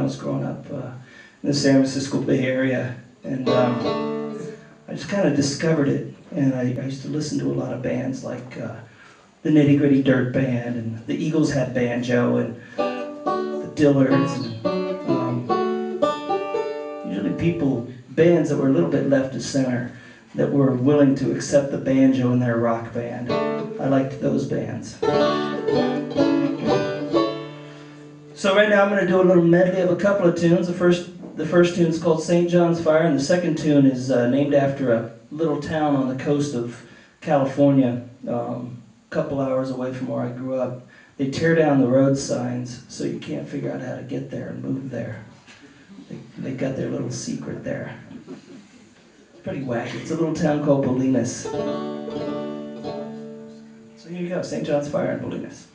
was growing up in the San Francisco Bay Area, and I just kind of discovered it. And I used to listen to a lot of bands like the Nitty Gritty Dirt Band, and the Eagles had banjo, and the Dillards, and usually bands that were a little bit left of center, that were willing to accept the banjo in their rock band. I liked those bands. So right now I'm going to do a little medley of a couple of tunes. The first tune is called St. John's Fire, and the second tune is named after a little town on the coast of California, a couple hours away from where I grew up. They tear down the road signs so you can't figure out how to get there and move there. They got their little secret there. It's pretty wacky. It's a little town called Bolinas. So here you go, St. John's Fire in Bolinas.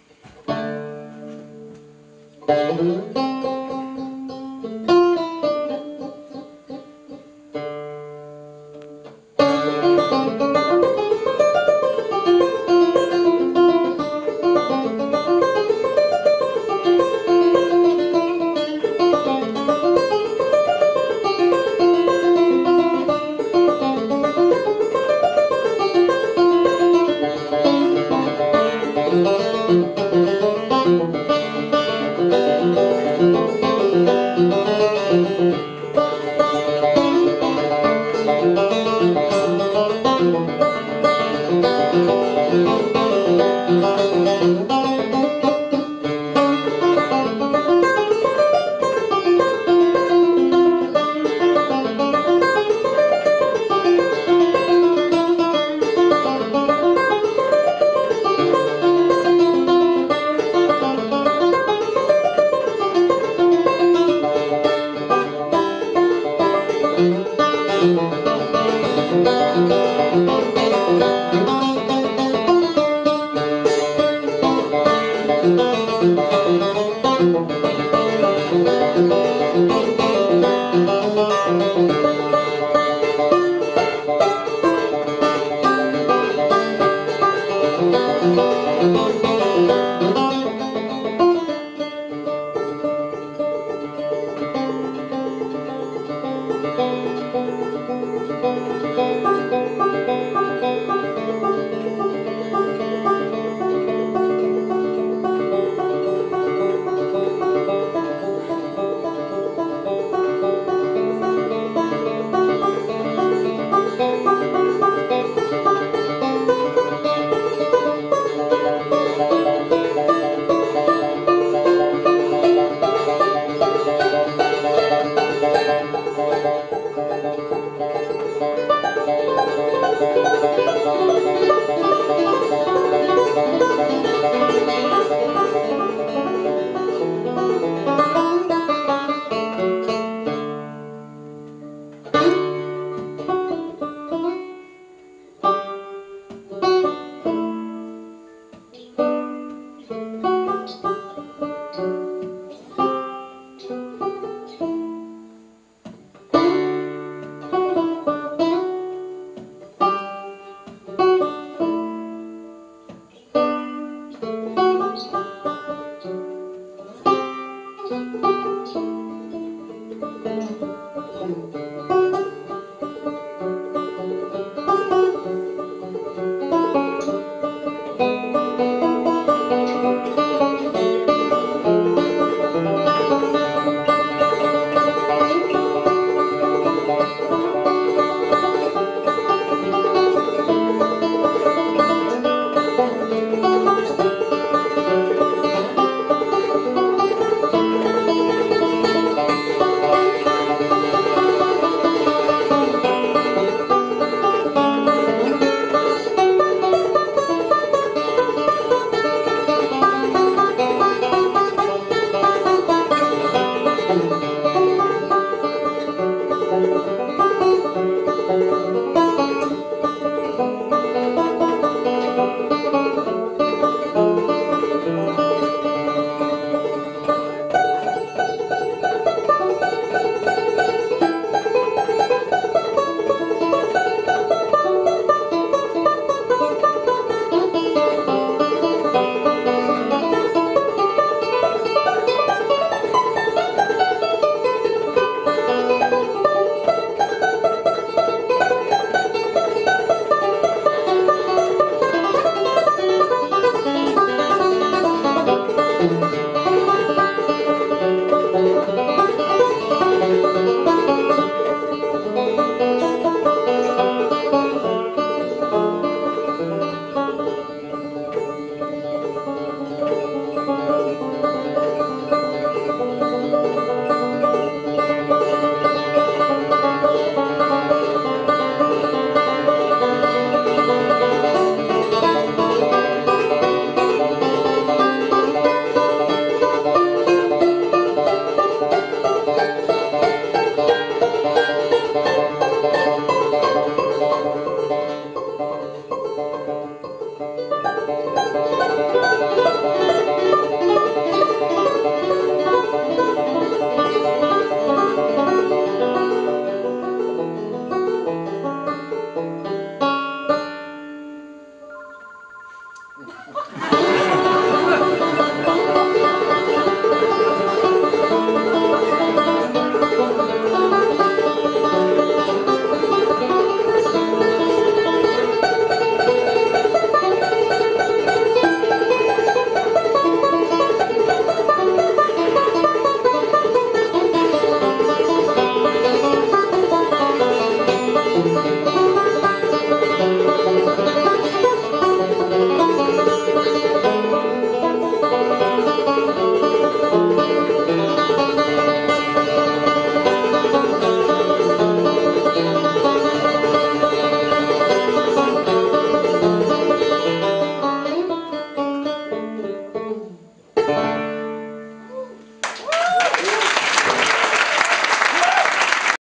Thank you.